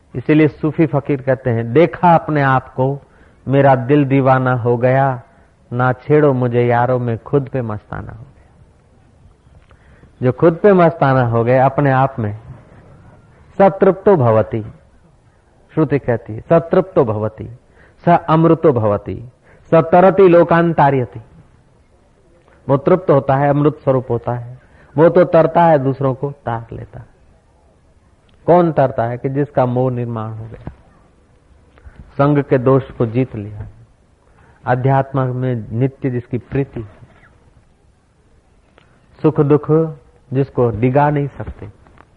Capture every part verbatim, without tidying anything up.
इसीलिए सूफी फकीर कहते हैं, देखा अपने आप को मेरा दिल दीवाना हो गया, ना छेड़ो मुझे यारों में खुद पे मस्ताना हो गया। जो खुद पे मस्ताना हो गए अपने आप में, सतृप्तो भवति, श्रुति कहती है सतृप्तो भवति, स अमृतो भवति, स तरति लोकांतार्यति। वो तृप्त होता है, अमृत स्वरूप होता है, वो तो तरता है, दूसरों को तार लेता है। कौन तरता है? कि जिसका मोह निर्माण हो गया, संग के दोष को जीत लिया, अध्यात्म में नित्य जिसकी प्रीति, सुख दुख जिसको डिगा नहीं सकते।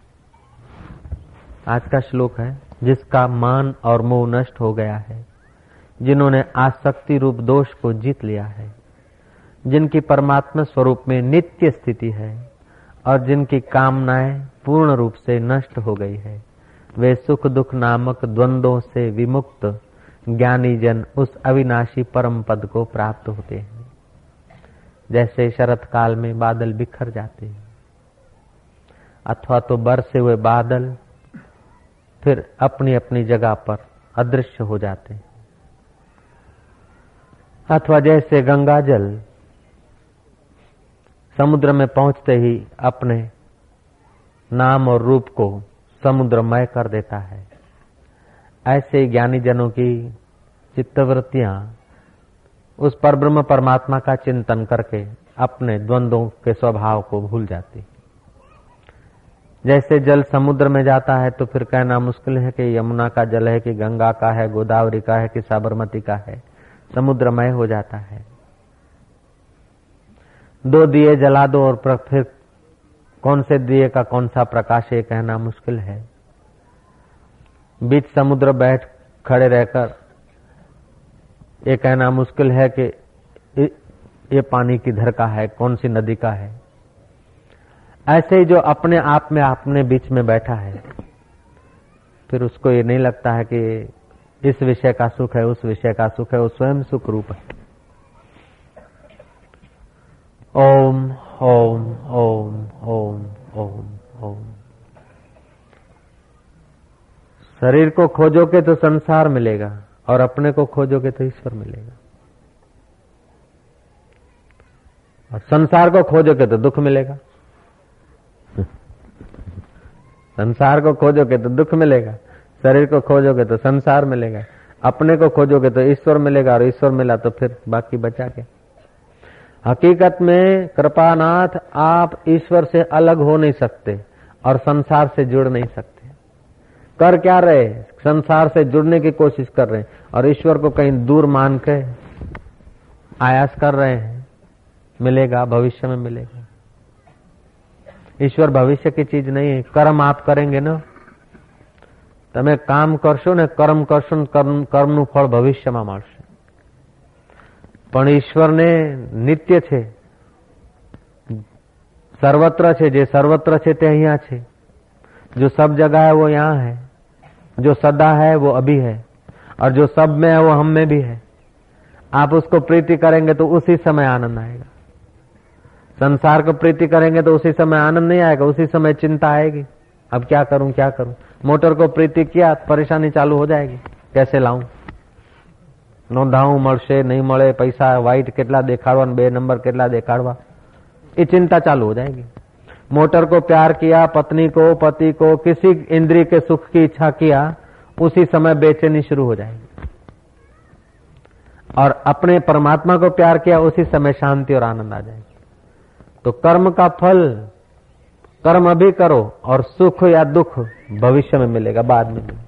आज का श्लोक है, जिसका मान और मोह नष्ट हो गया है, जिन्होंने आसक्ति रूप दोष को जीत लिया है, जिनकी परमात्मा स्वरूप में नित्य स्थिति है और जिनकी कामनाएं पूर्ण रूप से नष्ट हो गई है, वे सुख दुख नामक द्वंद्वों से विमुक्त ज्ञानी जन उस अविनाशी परम पद को प्राप्त होते हैं। जैसे शरत काल में बादल बिखर जाते हैं, अथवा तो बरसे हुए बादल फिर अपनी अपनी जगह पर अदृश्य हो जाते हैं, अथवा जैसे गंगा जल समुद्र में पहुंचते ही अपने नाम और रूप को समुद्रमय कर देता है, ऐसे ज्ञानी जनों की चित्तवृत्तियां उस परब्रह्म परमात्मा का चिंतन करके अपने द्वंद्वों के स्वभाव को भूल जाती। जैसे जल समुद्र में जाता है तो फिर कहना मुश्किल है कि यमुना का जल है कि गंगा का है, गोदावरी का है कि साबरमती का है, समुद्रमय हो जाता है। दो दिए जला दो और फिर कौन से दिए का कौन सा प्रकाश है कहना मुश्किल है। बीच समुद्र बैठ खड़े रहकर ये कहना मुश्किल है कि ये पानी किधर का है, कौन सी नदी का है। ऐसे ही जो अपने आप में अपने बीच में बैठा है, फिर उसको ये नहीं लगता है कि इस विषय का सुख है, उस विषय का सुख है, वो स्वयं सुख रूप है। ओम ओम ओम ओम ओम ओम। शरीर को खोजोगे तो संसार मिलेगा और अपने को खोजोगे तो ईश्वर मिलेगा, और संसार को खोजोगे तो दुख मिलेगा। संसार को खोजोगे तो दुख मिलेगा, शरीर को खोजोगे तो संसार मिलेगा, अपने को खोजोगे तो ईश्वर मिलेगा, और ईश्वर मिला तो फिर बाकी बचा क्या। हकीकत में कृपानाथ आप ईश्वर से अलग हो नहीं सकते और संसार से जुड़ नहीं सकते। कर क्या रहे? संसार से जुड़ने की कोशिश कर रहे हैं और ईश्वर को कहीं दूर मान के आयास कर रहे हैं। मिलेगा, भविष्य में मिलेगा। ईश्वर भविष्य की चीज नहीं है। कर्म आप करेंगे ना, તમે કામ કરશો ને, કર્મ કરશો ને, કર્મનું ફળ ભવિષ્યમાં મળશે। પણ ઈશ્વરને નિત્ય છે, सर्वत्र છે, જે सर्वत्र છે તે અહીંયા છે, जो सब जगह है वो यहाँ है, जो सदा है वो अभी है, और जो सब में है वो हम में भी है। आप उसको प्रीति करेंगे तो उसी समय आनंद आएगा। संसार को प्रीति करेंगे तो उसी समय आनंद नहीं आएगा, उसी समय चिंता आएगी। अब क्या करूं क्या करूं। मोटर को प्रीति किया, परेशानी चालू हो जाएगी, कैसे लाऊं, नोंधाऊं, મળશે नहीं મળે, पैसा व्हाइट કેટલા દેખાડવા, બે नंबर કેટલા દેખાડવા, ये चिंता चालू हो जाएगी। मोटर को प्यार किया, पत्नी को, पति को, किसी इंद्रिय के सुख की इच्छा किया, उसी समय बेचैनी शुरू हो जाएगी। और अपने परमात्मा को प्यार किया, उसी समय शांति और आनंद आ जाएगी। तो कर्म का फल, कर्म अभी करो और सुख या दुख भविष्य में मिलेगा, बाद में मिलेगा।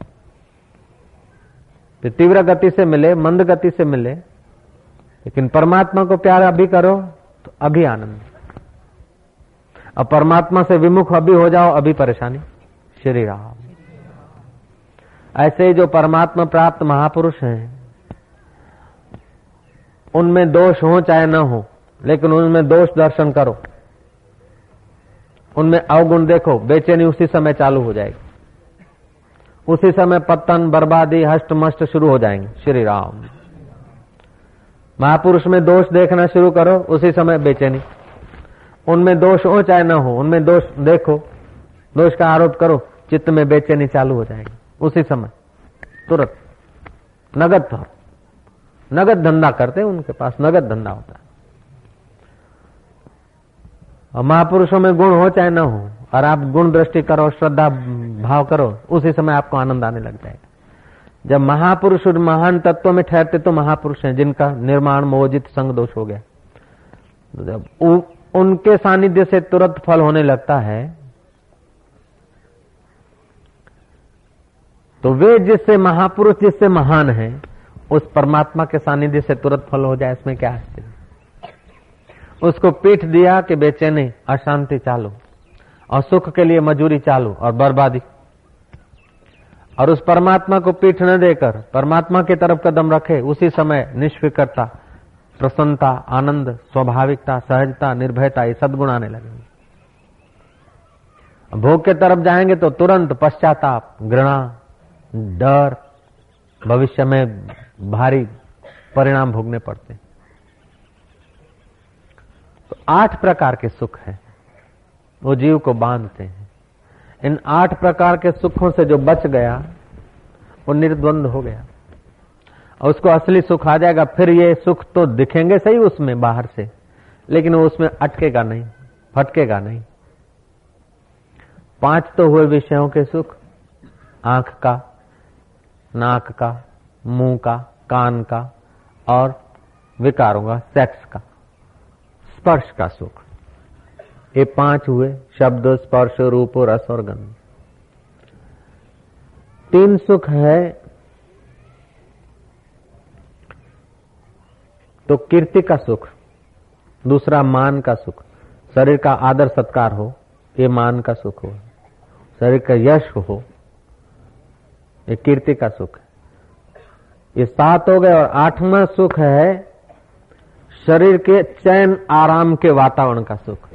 तो तीव्र गति से मिले, मंद गति से मिले, लेकिन परमात्मा को प्यार अभी करो तो अभी आनंद। अब परमात्मा से विमुख अभी हो जाओ, अभी परेशानी। श्री राम। ऐसे ही जो परमात्मा प्राप्त महापुरुष हैं, उनमें दोष हो चाहे न हो, लेकिन उनमें दोष दर्शन करो, उनमें अवगुण देखो, बेचैनी उसी समय चालू हो जाएगी, उसी समय पतन, बर्बादी, हष्ट मष्ट शुरू हो जाएंगे। श्री राम। महापुरुष में दोष देखना शुरू करो, उसी समय बेचैनी। उनमें दोष हो चाहे न हो, उनमें दोष देखो, दोष का आरोप करो, चित्त में बेचैनी चालू हो जाएगी, उसी समय तुरंत नगद तौर नगद धंधा करते हैं, उनके पास नगद धंधा होता है। और महापुरुषों में गुण हो चाहे न हो, और आप गुण दृष्टि करो, श्रद्धा भाव करो, उसी समय आपको आनंद आने लग जाएगा। जब महापुरुष और महान तत्वों में ठहरते तो महापुरुष हैं जिनका निर्माण मोहित संग दोष हो गया। जब उ, उनके सानिध्य से तुरंत फल होने लगता है, तो वे जिससे महापुरुष जिससे महान है, उस परमात्मा के सानिध्य से तुरंत फल हो जाए, इसमें क्या है? उसको पीठ दिया कि बेचैनी अशांति चालू, और सुख के लिए मजूरी चालू और बर्बादी, और उस परमात्मा को पीठ न देकर परमात्मा की तरफ कदम रखे, उसी समय निष्फिकरता, प्रसन्नता, आनंद, स्वाभाविकता, सहजता, निर्भयता, ये सद्गुण आने लगेंगे। भोग के तरफ जाएंगे तो तुरंत पश्चाताप, घृणा, डर, भविष्य में भारी परिणाम भोगने पड़ते हैं। तो आठ प्रकार के सुख हैं, वो जीव को बांधते हैं। इन आठ प्रकार के सुखों से जो बच गया वो निर्द्वंद हो गया, और उसको असली सुख आ जाएगा। फिर ये सुख तो दिखेंगे सही उसमें बाहर से, लेकिन वो उसमें अटकेगा नहीं, फटकेगा नहीं। पांच तो हुए विषयों के सुख, आंख का, नाक का, मुंह का, कान का, और विकारों का, सेक्स का, स्पर्श का सुख। ये पांच हुए, शब्द, स्पर्श, रूप, रस और गंध। तीन सुख है तो कीर्ति का सुख, दूसरा मान का सुख, शरीर का आदर सत्कार हो, ये मान का सुख हो। शरीर का यश हो, ये कीर्ति का सुख है। ये सात हो गए, और आठवां सुख है शरीर के चैन आराम के वातावरण का सुख।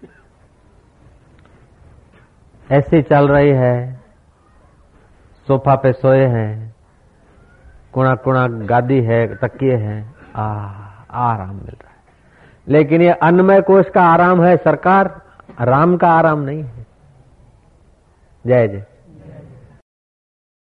ऐसी चल रही है, सोफा पे सोए हैं, कुणा कुणा गादी है, तकिए हैं, आ आराम मिल रहा है। लेकिन ये अन्नमय कोश का आराम है सरकार, राम का आराम नहीं है। जय जय।